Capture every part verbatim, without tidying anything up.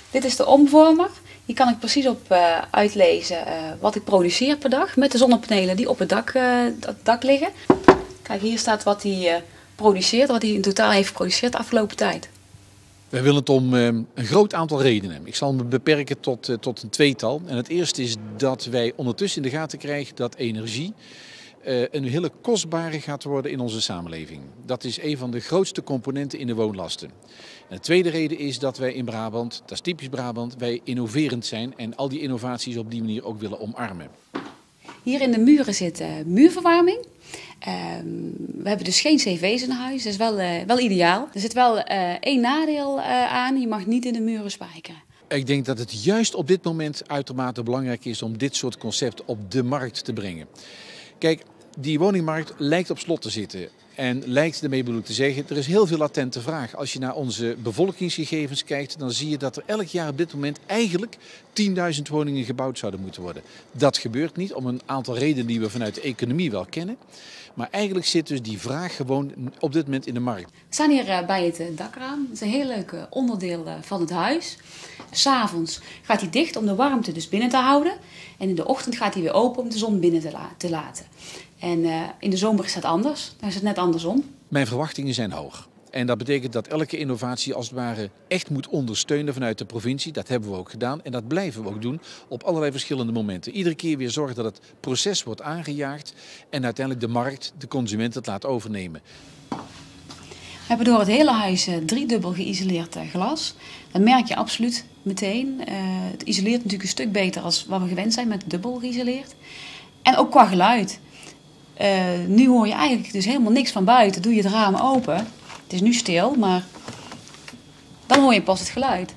Dit is de omvormer. Hier kan ik precies op uh, uitlezen uh, wat ik produceer per dag met de zonnepanelen die op het dak, uh, het dak liggen. Kijk, hier staat wat hij uh, produceert, wat hij in totaal heeft geproduceerd de afgelopen tijd. Wij willen het om uh, een groot aantal redenen. Ik zal me beperken tot, uh, tot een tweetal. En het eerste is dat wij ondertussen in de gaten krijgen dat energie uh, een hele kostbare gaat worden in onze samenleving. Dat is een van de grootste componenten in de woonlasten. En de tweede reden is dat wij in Brabant, dat is typisch Brabant, wij innoverend zijn en al die innovaties op die manier ook willen omarmen. Hier in de muren zit uh, muurverwarming. Uh, we hebben dus geen cv's in huis, dat is wel, uh, wel ideaal. Er zit wel uh, één nadeel uh, aan, je mag niet in de muren spijkeren. Ik denk dat het juist op dit moment uitermate belangrijk is om dit soort concepten op de markt te brengen. Kijk, die woningmarkt lijkt op slot te zitten. En lijkt ermee bedoeld te zeggen, er is heel veel latente vraag. Als je naar onze bevolkingsgegevens kijkt, dan zie je dat er elk jaar op dit moment eigenlijk tienduizend woningen gebouwd zouden moeten worden. Dat gebeurt niet om een aantal redenen die we vanuit de economie wel kennen. Maar eigenlijk zit dus die vraag gewoon op dit moment in de markt. We staan hier bij het dakraam. Het is een heel leuk onderdeel van het huis. 'S Avonds gaat hij dicht om de warmte dus binnen te houden. En in de ochtend gaat hij weer open om de zon binnen te, la te laten. En uh, in de zomer is dat anders. Dan is het net andersom. Mijn verwachtingen zijn hoog. En dat betekent dat elke innovatie als het ware echt moet ondersteunen vanuit de provincie. Dat hebben we ook gedaan en dat blijven we ook doen op allerlei verschillende momenten. Iedere keer weer zorgen dat het proces wordt aangejaagd en uiteindelijk de markt, de consument het laat overnemen. We hebben door het hele huis uh, driedubbel geïsoleerd uh, glas. Dat merk je absoluut meteen. Uh, het isoleert natuurlijk een stuk beter dan wat we gewend zijn met dubbel geïsoleerd. En ook qua geluid. Uh, nu hoor je eigenlijk dus helemaal niks van buiten. Doe je het raam open. Het is nu stil, maar dan hoor je pas het geluid.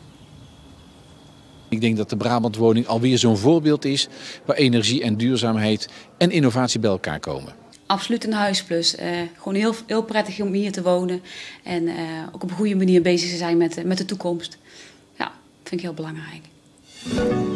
Ik denk dat de Brabantwoning alweer zo'n voorbeeld is waar energie en duurzaamheid en innovatie bij elkaar komen. Absoluut een huisplus. Uh, gewoon heel, heel prettig om hier te wonen. En uh, ook op een goede manier bezig te zijn met, met de toekomst. Ja, vind ik heel belangrijk.